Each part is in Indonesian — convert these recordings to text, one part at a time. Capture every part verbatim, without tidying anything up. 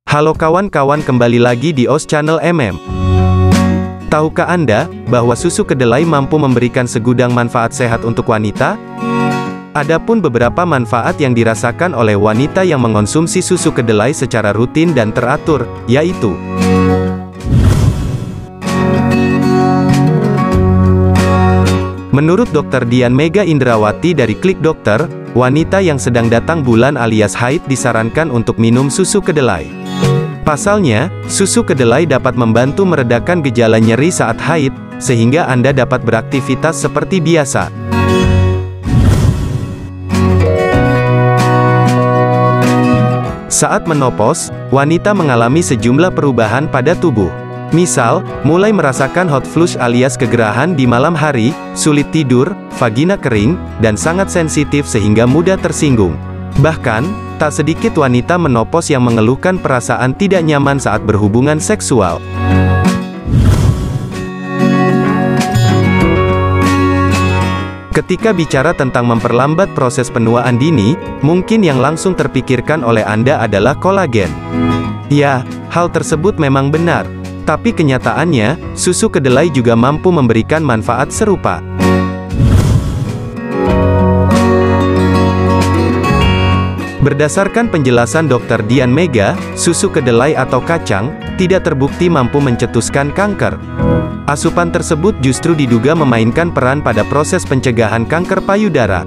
Halo kawan-kawan, kembali lagi di O S Channel M M. Tahukah Anda, bahwa susu kedelai mampu memberikan segudang manfaat sehat untuk wanita? Adapun beberapa manfaat yang dirasakan oleh wanita yang mengonsumsi susu kedelai secara rutin dan teratur, yaitu menurut dokter Dian Mega Indrawati dari Klik Dokter, wanita yang sedang datang bulan alias haid disarankan untuk minum susu kedelai. Pasalnya, susu kedelai dapat membantu meredakan gejala nyeri saat haid, sehingga Anda dapat beraktivitas seperti biasa. Saat menopause, wanita mengalami sejumlah perubahan pada tubuh. Misal, mulai merasakan hot flush alias kegerahan di malam hari, sulit tidur, vagina kering, dan sangat sensitif sehingga mudah tersinggung. Bahkan, tak sedikit wanita menopause yang mengeluhkan perasaan tidak nyaman saat berhubungan seksual. Ketika bicara tentang memperlambat proses penuaan dini, mungkin yang langsung terpikirkan oleh Anda adalah kolagen. Ya, hal tersebut memang benar. Tapi kenyataannya, susu kedelai juga mampu memberikan manfaat serupa. Berdasarkan penjelasan dokter Dian Mega, susu kedelai atau kacang tidak terbukti mampu mencetuskan kanker. Asupan tersebut justru diduga memainkan peran pada proses pencegahan kanker payudara.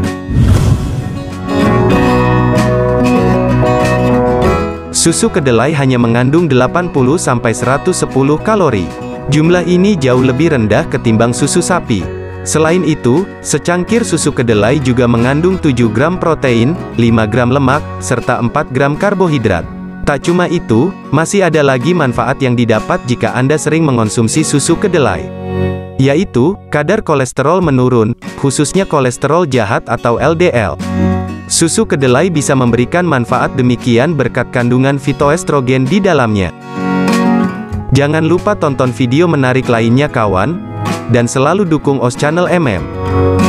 Susu kedelai hanya mengandung delapan puluh sampai seratus sepuluh kalori. Jumlah ini jauh lebih rendah ketimbang susu sapi. Selain itu, secangkir susu kedelai juga mengandung tujuh gram protein, lima gram lemak, serta empat gram karbohidrat. Tak cuma itu, masih ada lagi manfaat yang didapat jika Anda sering mengonsumsi susu kedelai. Yaitu, kadar kolesterol menurun, khususnya kolesterol jahat atau L D L. Susu kedelai bisa memberikan manfaat demikian berkat kandungan fitoestrogen di dalamnya. Jangan lupa tonton video menarik lainnya kawan, dan selalu dukung O S Channel M M.